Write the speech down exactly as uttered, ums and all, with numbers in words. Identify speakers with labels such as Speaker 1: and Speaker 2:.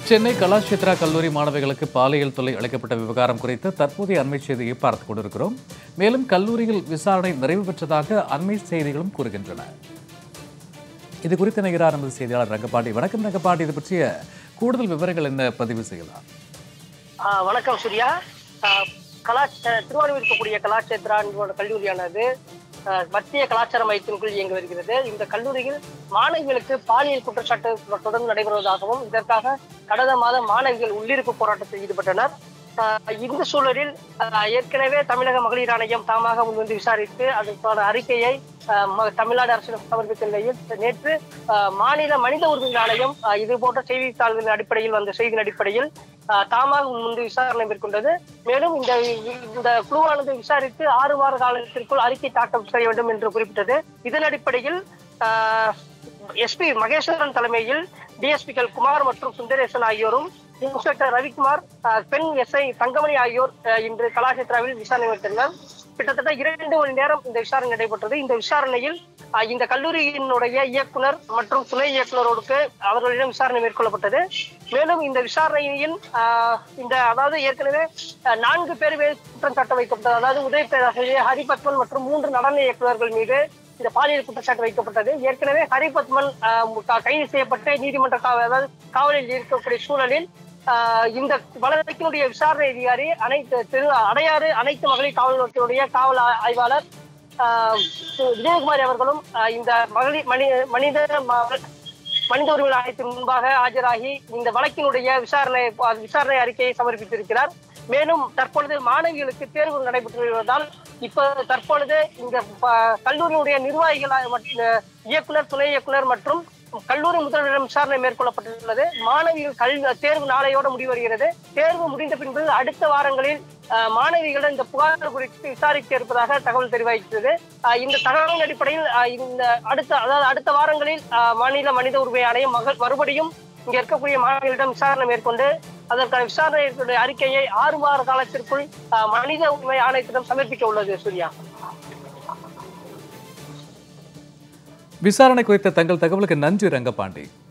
Speaker 1: சென்னை கலாஷேத்ரா கல்லூரி மாணவிகளுக்கு பாலியல் தொல்லை அளிக்கப்பட்ட விவகாரம் குறித்து தற்போதைய அண்மை செய்தியை பார்த்துக் கொண்டிருக்கிறோம். மேலும் கல்லூரியில் விசாரணை நிறைவு பெற்றதாக அண்மை செய்திகளும் கூறுகின்றன. இது குறித்து நிகரார் நமது செய்தியாளர் ரங்கபாண்டி. வணக்கம் ரங்கபாண்டி, இது பற்றிய கூடுதல் விவரங்கள் என்ன பதிவு செய்யலாம்?
Speaker 2: வணக்கம் சூர்யா. கலா திருவாரூர் இருக்கக்கூடிய கலாஷேத்ரா கல்லூரியானது மத்திய கலாச்சார மையத்தின் இயங்கி வருகிறது. இந்த கல்லூரியில் மாணவிகளுக்கு பாலியல் குற்றச்சாட்டு தொடர்ந்து நடைபெறுவதாகவும் இதற்காக கடந்த மாதம் மாணவிகள் உள்ளிருப்பு போராட்டத்தில் ஈடுபட்டனர். இந்த சூழலில் ஏற்கனவே தமிழக மகளிர் ஆணையம் தாமாக முன்வந்து விசாரித்து அதற்கான அறிக்கையை தமிழ்நாடு அரசிடம் சமர்ப்பித்த நிலையில் நேற்று மாநில மனித உரிமைகள் ஆணையம் இது போன்ற செய்தித்தாள்களின் அடிப்படையில் வந்த செய்தியின் அடிப்படையில் தாமாக முன்பு விசாரணை மேற்கொண்டது. மேலும் இந்த இந்த குழுவானது விசாரித்து ஆறு வார காலத்திற்குள் அறிக்கை தாக்கல் செய்ய வேண்டும் என்று குறிப்பிட்டது. இதன் அடிப்படையில் எஸ்பி மகேஸ்வரன் தலைமையில் டிஎஸ்பிக்கள் குமார் மற்றும் சுந்தரேசன் ஆகியோரும் இன்ஸ்பெக்டர் ரவிக்குமார், பெண் எஸ்ஐ தங்கமணி ஆகியோர் இன்று கலாஷேத்ராவில் விசாரணை மேற்கொண்டனர். கிட்டத்தட்ட இரண்டு மணி நேரம் இந்த விசாரணை நடைபெற்றது. இந்த விசாரணையில் இந்த கல்லூரியினுடைய இயக்குனர் மற்றும் துணை இயக்குனரோடு அவர்களிடம் விசாரணை மேற்கொள்ளப்பட்டது. மேலும் இந்த விசாரணையில் இந்த அதாவது ஏற்கனவே நான்கு பேர் குற்றம் சாட்ட வைக்கப்பட்டது. அதாவது உதவி பேராசிரியர் ஹரிபத்மன் மற்றும் மூன்று நடன இயக்குநர்கள் மீது இந்த பாலியல் குற்றச்சாட்டு வைக்கப்பட்டது. ஏற்கனவே ஹரிபத்மன் கைது செய்யப்பட்டு நீதிமன்ற அதாவது காவலில் இருக்கக்கூடிய சூழலில் இந்த வழக்கினுடைய விசாரணை அதிகாரி அனைத்து திரு அடையாறு அனைத்து மகளிர் காவல் நிலையத்தினுடைய காவல் ஆய்வாளர் விஜயகுமாரி அவர்களும் இந்த மகளிர் மனி மனித மனித உரிமை ஆணையத்தின் முன்பாக ஆஜராகி இந்த வழக்கினுடைய விசாரணை விசாரணை அறிக்கையை சமர்ப்பித்திருக்கிறார். மேலும் தற்பொழுது மாணவிகளுக்கு தேர்வு நடைபெற்று வருவதால் இப்ப தற்பொழுது இந்த கல்லூரியினுடைய நிர்வாகிகள் இயக்குனர் துணை இயக்குனர் மற்றும் கல்லூரி முதல்வரிடம் விசாரணை மேற்கொள்ளப்பட்டுள்ளது. மாணவிகள் கல்வி தேர்வு நாளையோடு முடிவருகிறது. தேர்வு முடிந்த பின்பு அடுத்த வாரங்களில் மாணவிகளிடம் இந்த புகார் குறித்து விசாரிக்க இருப்பதாக தகவல் தெரிவித்தது. இந்த தகவலின் அடிப்படையில் இந்த அடுத்த அதாவது அடுத்த வாரங்களில் மாநில மனித உரிமை ஆணையம் மகள் மறுபடியும் இங்க இருக்கக்கூடிய மாணவிகளிடம் விசாரணை மேற்கொண்டு அதற்கான விசாரணை அறிக்கையை ஆறு வார காலத்திற்குள் மனித உரிமை ஆணையத்திடம் சமர்ப்பிக்க உள்ளது. சூர்யா,
Speaker 1: விசாரணை குறித்த தங்கள் தகவலுக்கு நன்றி ரங்கபாண்டி.